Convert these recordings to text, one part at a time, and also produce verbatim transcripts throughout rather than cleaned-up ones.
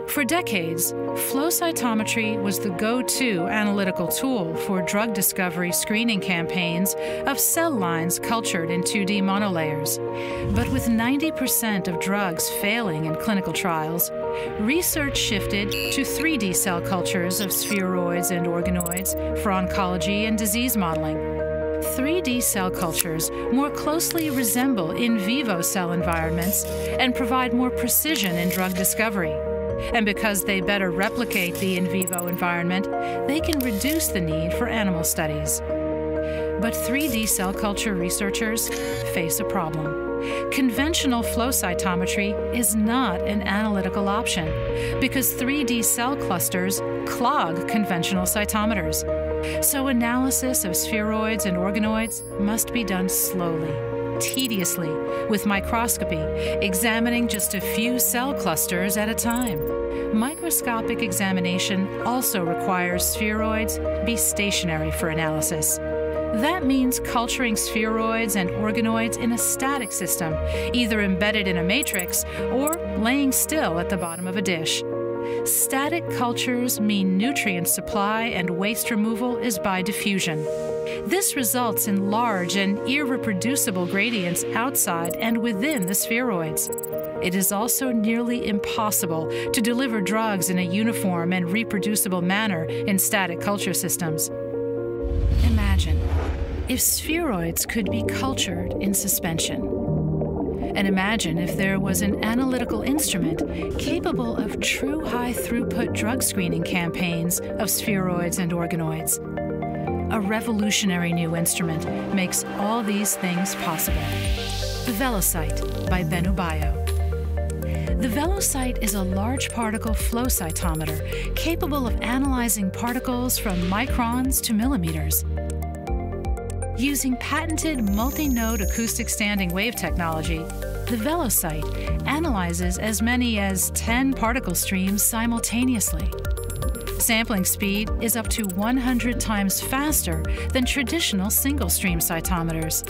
For decades, flow cytometry was the go-to analytical tool for drug discovery screening campaigns of cell lines cultured in two D monolayers. But with ninety percent of drugs failing in clinical trials, research shifted to three D cell cultures of spheroids and organoids for oncology and disease modeling. three D cell cultures more closely resemble in vivo cell environments and provide more precision in drug discovery. And because they better replicate the in vivo environment, they can reduce the need for animal studies. But three D cell culture researchers face a problem. Conventional flow cytometry is not an analytical option because three D cell clusters clog conventional cytometers. So analysis of spheroids and organoids must be done slowly, tediously, with microscopy, examining just a few cell clusters at a time. Microscopic examination also requires spheroids be stationary for analysis. That means culturing spheroids and organoids in a static system, either embedded in a matrix or laying still at the bottom of a dish. Static cultures mean nutrient supply and waste removal is by diffusion. This results in large and irreproducible gradients outside and within the spheroids. It is also nearly impossible to deliver drugs in a uniform and reproducible manner in static culture systems. Imagine if spheroids could be cultured in suspension. And imagine if there was an analytical instrument capable of true high-throughput drug screening campaigns of spheroids and organoids. A revolutionary new instrument makes all these things possible. The Velocyt by BennuBio. The Velocyt is a large particle flow cytometer capable of analyzing particles from microns to millimeters. Using patented multi-node acoustic standing wave technology, the Velocyt analyzes as many as ten particle streams simultaneously. Sampling speed is up to one hundred times faster than traditional single-stream cytometers.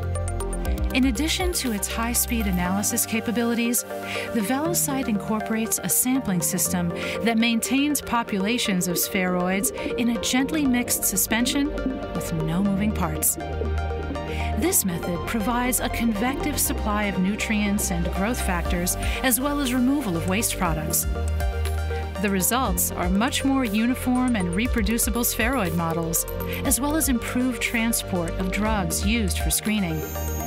In addition to its high-speed analysis capabilities, the Velocyt incorporates a sampling system that maintains populations of spheroids in a gently mixed suspension with no moving parts. This method provides a convective supply of nutrients and growth factors, as well as removal of waste products. The results are much more uniform and reproducible spheroid models, as well as improved transport of drugs used for screening.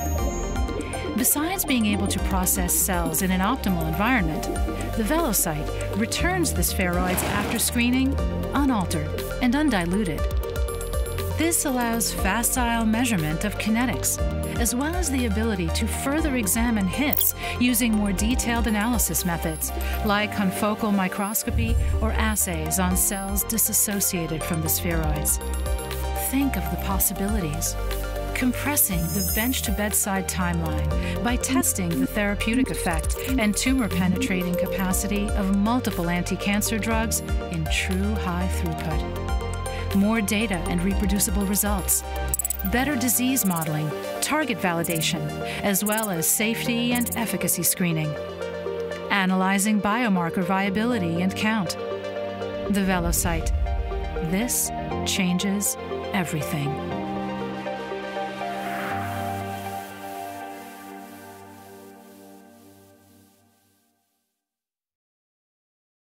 Besides being able to process cells in an optimal environment, the Velocyt returns the spheroids after screening unaltered and undiluted. This allows facile measurement of kinetics, as well as the ability to further examine hits using more detailed analysis methods, like confocal microscopy or assays on cells disassociated from the spheroids. Think of the possibilities. Compressing the bench-to-bedside timeline by testing the therapeutic effect and tumor-penetrating capacity of multiple anti-cancer drugs in true high throughput. More data and reproducible results. Better disease modeling, target validation, as well as safety and efficacy screening. Analyzing biomarker viability and count. The Velocyt. This changes everything.